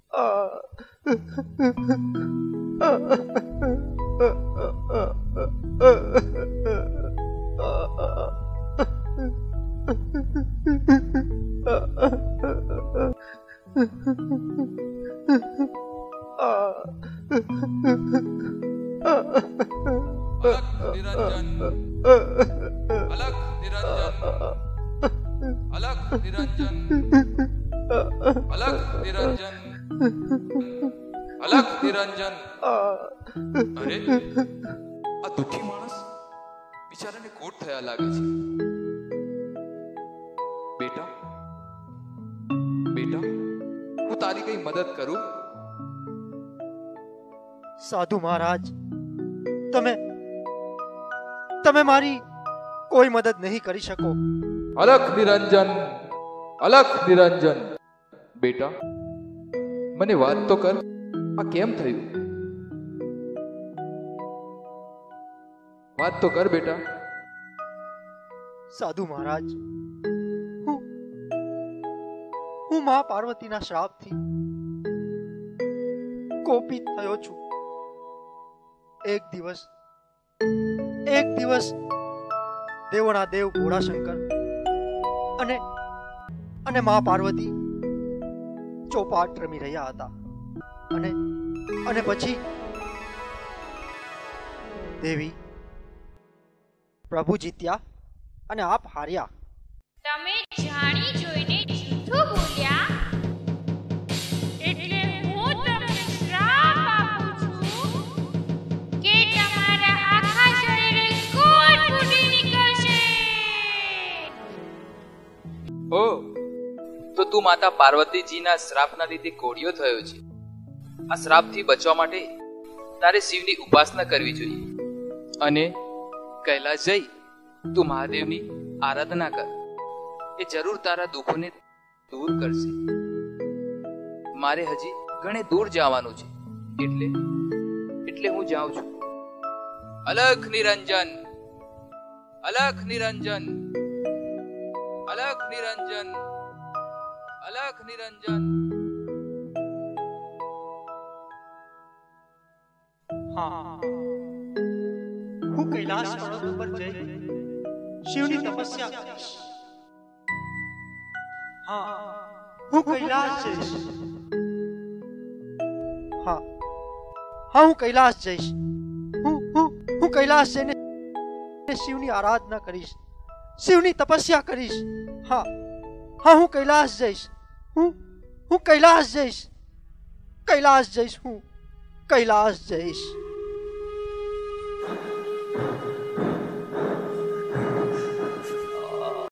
અરે આ દુખી માણસ બિચારાને કોટ થયા લાગે છે. બેટા બેટા, હું તારી કઈ મદદ કરું? સાધુ મહારાજ, તમે મારી કોઈ મદદ નહીં કરી શકો. અલખ નિરંજન, અલખ નિરંજન. બેટા મને વાત તો કર, આ કેમ થયું? વાત તો કર બેટા. સાધુ મહારાજ, હું મા પાર્વતીના શ્રાપથી કોપિત થયો છું. એક દિવસ દેવોના દેવ ભોળાશંકર અને મા પાર્વતી ચોપાટ રમી રહ્યા હતા અને પછી દેવી પ્રભુ જીત્યા અને આપ હાર્યા. તમે જાણી જોઈને જૂઠું બોલ્યા એટલે હું તમને શ્રાપ આપું છું કે તમારા આખા શરીરે કોટ ફૂટી નીકળશે. ઓ, તો તું માતા પાર્વતીજીના શ્રાપના લીધે કોડિયો થયો છે. આ શ્રાપથી બચવા માટે તારે શિવની ઉપાસના કરવી જોઈએ અને કૈલાસ જઈ તું મહાદેવની આરાધના કર. એ જરૂર તારા દુઃખોને દૂર કરશે. મારે હજી ઘણે દૂર જવાનું છે, એટલે હું જાઉં છું. અલખ નિરંજન, અલખ નિરંજન, અલખ નિરંજન, અલખ નિરંજન. હા, હું કૈલાસ પર્વત ઉપર જઈ શિવની તપસ્યા કરીશ. હા, હું કૈલાસ જઈશ. હા, હું કૈલાસ જઈશ. હું કૈલાસ જઈને શિવની આરાધના કરીશ, શિવની તપસ્યા કરીશ. હા, હું કૈલાસ જઈશ. હું કૈલાસ જઈશ. કૈલાસ જઈશ. હું કૈલાસ જઈશ.